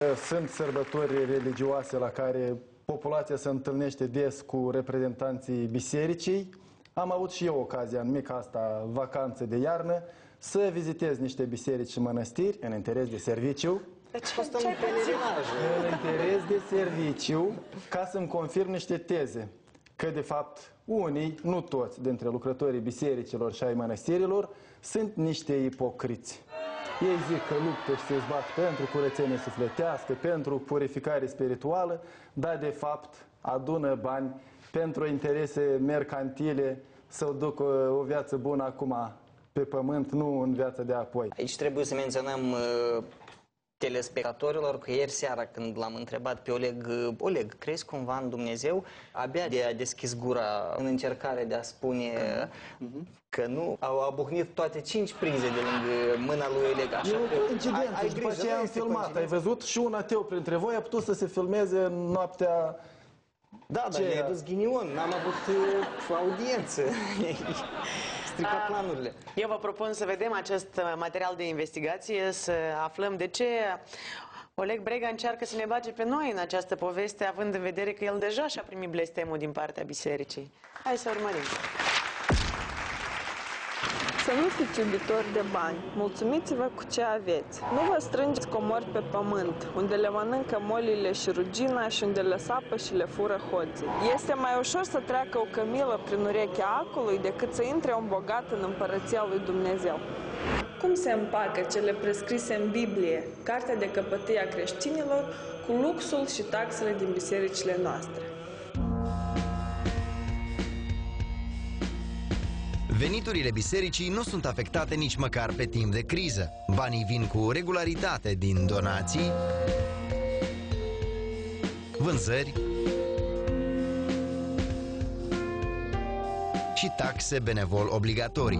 Sunt sărbători religioase la care populația se întâlnește des cu reprezentanții bisericii. Am avut și eu ocazia, în mica asta vacanță de iarnă, să vizitez niște biserici și mănăstiri în interes de serviciu. În interes de serviciu, ca să-mi confirm niște teze. Că, de fapt, unii, nu toți, dintre lucrătorii bisericilor și ai mănăstirilor, sunt niște ipocriți. Ei zic că luptă și se zbat pentru curățenie sufletească, pentru purificare spirituală, dar, de fapt, adună bani pentru interese mercantile, să ducă o viață bună acum pe pământ, nu în viața de apoi. Aici trebuie să menționăm telespectatorilor că ieri seara când l-am întrebat pe Oleg, crezi cumva în Dumnezeu? Abia de a deschis gura în încercare de a spune că nu. Au abucnit toate 5 prize de lângă mâna lui Oleg. Așa e o coincidență și după aceea am filmat. Ai văzut? Și un ateu printre voi a putut să se filmeze în noaptea. Da, dar le-ai dus ghinion, n-am avut audiență. Stricat planurile. Eu vă propun să vedem acest material de investigație, să aflăm de ce Oleg Brega încearcă să ne bage pe noi în această poveste, având în vedere că el deja și-a primit blestemul din partea bisericii. Hai să urmărim. Să nu fiți iubitori de bani, mulțumiți-vă cu ce aveți. Nu vă strângeți comori pe pământ, unde le mănâncă molile și rugina și unde le sapă și le fură hoții. Este mai ușor să treacă o cămilă prin urechea acului decât să intre un bogat în împărăția lui Dumnezeu. Cum se împacă cele prescrise în Biblie, cartea de căpătâi a creștinilor, cu luxul și taxele din bisericile noastre? Veniturile bisericii nu sunt afectate nici măcar pe timp de criză. Banii vin cu regularitate din donații, vânzări și taxe benevol obligatorii.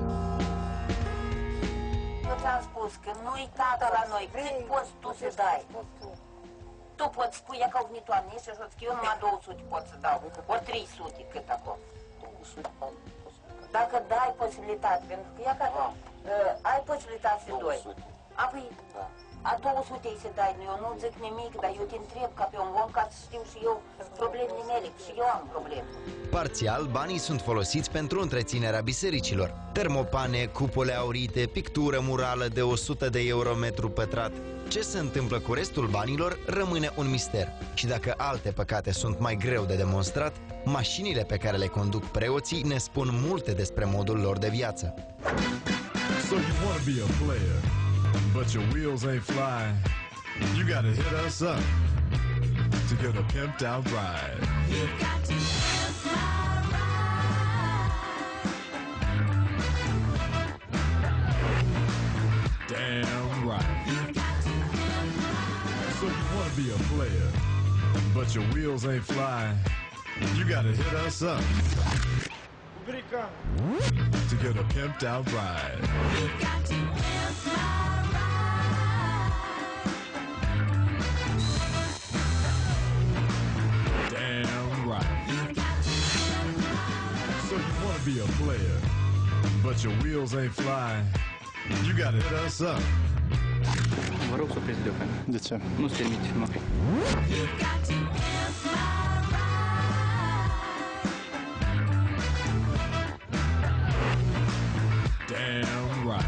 Eu ți-am spus că nu-i tată la noi, cât poți tu să dai? Tu poți spui, că au venit oamenii și eu zic, eu numai 200 pot să dau, ori 300, cât acolo. 200 dacă dai posibilitate, pentru că ea că ai posibilitate să dai. Apoi, a 200 îi se dai, eu nu zic nimic, dar eu te întreb ca pe un om ca să știu și eu problemele mele, și eu am probleme. Parțial, banii sunt folosiți pentru întreținerea bisericilor. Termopane, cupole aurite, pictură murală de 100 de euro metru pătrat. Ce se întâmplă cu restul banilor rămâne un mister. Și dacă alte păcate sunt mai greu de demonstrat, mașinile pe care le conduc preoții ne spun multe despre modul lor de viață. So you want to be a player, but your wheels ain't flying. You gotta hit us up to get a pimped out ride. You got to pimp my ride. Damn right. You got to pimp my ride. So you want to be a player, but your wheels ain't flying. You gotta hit us up to get a pimped out ride. You got to pimp my ride. Damn right. You got to pimp my ride. So you want to be a player, but your wheels ain't flying. You gotta hit us up. Vă rog să opriți videocamera. De ce? Nu se permite filmare. You got to pimp my Damn right.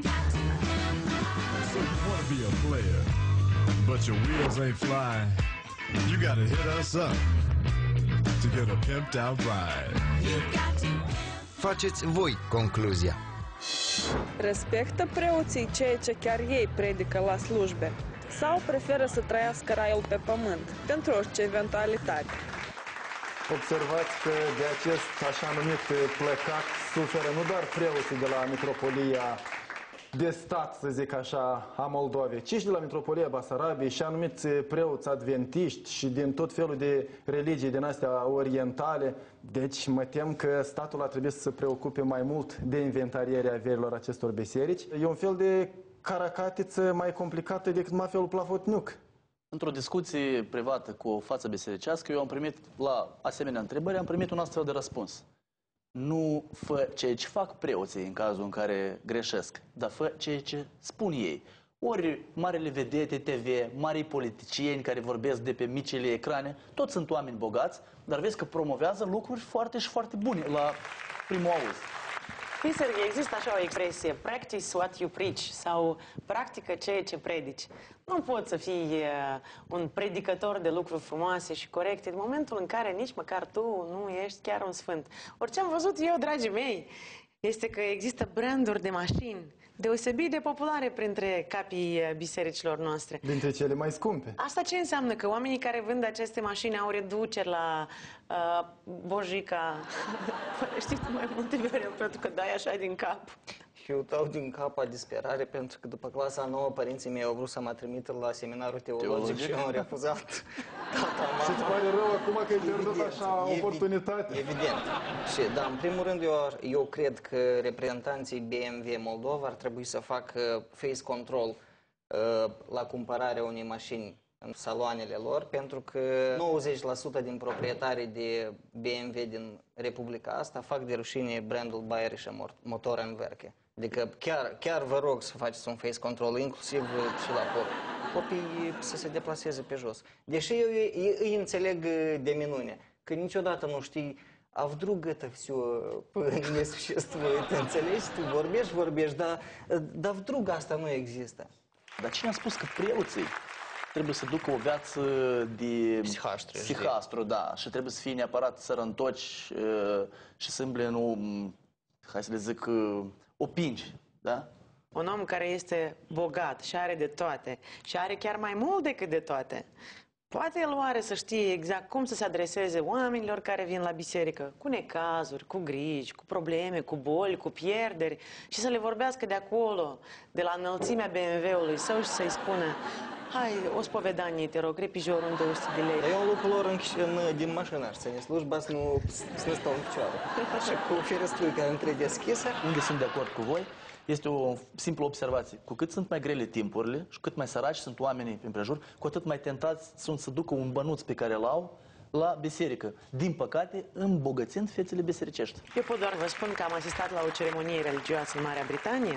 So you want to be a player, but your wheels ain't flying. You gotta hit us up to get a pimped out ride. Faceți voi concluzia. Respectă preoții ceea ce chiar ei predică la slujbe? Sau preferă să trăiască raiul pe pământ, pentru orice eventualitate? Observați că de acest așa numit plecat suferă nu doar preoții de la Mitropolia de stat, să zic așa, a Moldovei, ci și de la Mitropolia Basarabiei și anumiți preoți adventiști și din tot felul de religii din astea orientale. Deci mă tem că statul ar trebui să se preocupe mai mult de inventarierea averilor acestor biserici. E un fel de caracatiță mai complicată decât mafiul Plahotniuc. Într-o discuție privată cu o față bisericească, eu am primit, la asemenea întrebări, am primit un astfel de răspuns. Nu fă ceea ce fac preoții în cazul în care greșesc, dar fă ceea ce spun ei. ori marele vedete TV, marii politicieni care vorbesc de pe micile ecrane, toți sunt oameni bogați, dar vezi că promovează lucruri foarte și foarte bune la primul auz. Știi, Serghei, există așa o expresie, practice what you preach, sau practică ceea ce predici. Nu poți să fii un predicator de lucruri frumoase și corecte în momentul în care nici măcar tu nu ești chiar un sfânt. Orice am văzut eu, dragii mei, este că există branduri de mașini deosebit de populare printre capii bisericilor noastre. Dintre cele mai scumpe. Asta ce înseamnă? Că oamenii care vând aceste mașini au reduceri la Bojica. Știi tu mai multe, Viorel, pentru că dai așa din cap. Și eu dau din cap a disperare pentru că după clasa 9 părinții mei au vrut să mă trimită la seminarul teologic și eu am refuzat. Tata, Și îți pare rău acum că ai pierdut așa oportunitate? Evident. Și, da, în primul rând, eu cred că reprezentanții BMW Moldova ar trebui să facă face control la cumpărarea unei mașini în saloanele lor, pentru că 90% din proprietarii de BMW din Republica asta fac de rușine brandul Bayerische Motorenwerke. Adică chiar vă rog să faceți un face control, inclusiv și la copii să se deplaseze pe jos. Deși eu îi înțeleg de minune, că niciodată nu știi, а вдруг это все не существует, înțelegi? Tu vorbești, dar вдруг asta nu există. Dar cine a spus că preoții trebuie să ducă o viață de psihastru, da, și trebuie să fie neapărat sărăntoci și să îmble hai să le zic, opingi, da? Un om care este bogat și are de toate și are chiar mai mult decât de toate, poate el oare să știe exact cum să se adreseze oamenilor care vin la biserică, cu necazuri, cu griji, cu probleme, cu boli, cu pierderi, și să le vorbească de acolo, de la înălțimea BMW-ului său, și să-i spună: hai, o spovedanie, te rog, repijorul în 200 de lei. Dar eu în locul lor din mașină aș ține slujba să nu stau în picioare. Și cu ferestrul care între deschise. Unde sunt de acord cu voi, este o simplă observație. Cu cât sunt mai grele timpurile și cât mai săraci sunt oamenii prin prejur, cu atât mai tentați sunt să ducă un bănuț pe care îl au la biserică. Din păcate, îmbogățind fețele bisericești. Eu pot doar vă spun că am asistat la o ceremonie religioasă în Marea Britanie,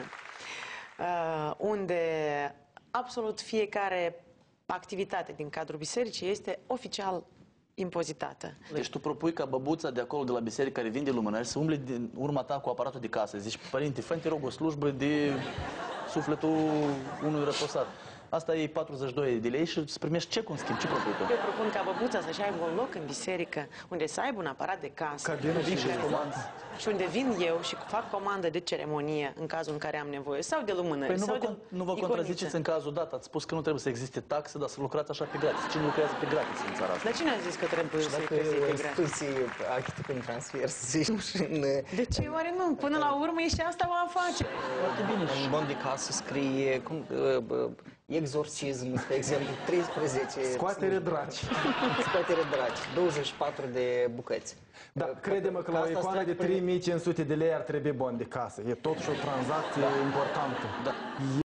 unde absolut fiecare activitate din cadrul bisericii este oficial impozitată. Deci tu propui ca băbuța de acolo, de la biserică, care vinde lumânări, să umble din urma ta cu aparatul de casă. Zici: părinte, fă-mi, te rog, o slujbă de sufletul unui răposat. Asta e 42 de lei și îți primești cec în schimb. Ce propui tu? Eu propun ca băbuța să-și aibă un loc în biserică, unde să aibă un aparat de casă. Cabină și Și unde vin eu și fac comandă de ceremonie în cazul în care am nevoie, sau de lumânări, Păi sau de nu vă contraziceți în cazul dat. Ați spus că nu trebuie să existe taxe, dar să lucrați așa pe gratis. Cine lucrează pe gratis în țara asta? Dar cine a zis că trebuie să Dacă fie pe gratis? instituții achită prin transfer, să zicem, și în... De ce oare nu? Până la urmă e și asta o afacere. Foarte bine. În bon de casă scrie exorcism, de exemplu, 13... Scoatere draci. Scoatere draci, 24 de bucăți. Da, crede-mă că la o icoană de 3500 de lei ar trebui bon de casă. E totuși o tranzacție importantă. Da.